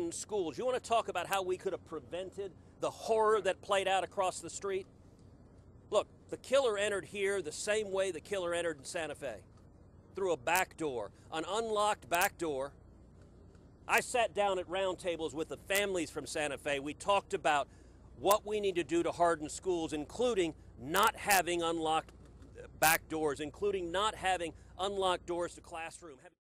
schools. You want to talk about how we could have prevented the horror that played out across the street? Look, the killer entered here the same way the killer entered in Santa Fe, through a back door, an unlocked back door. I sat down at roundtables with the families from Santa Fe. We talked about what we need to do to harden schools, including not having unlocked back doors, including not having unlocked doors to classrooms.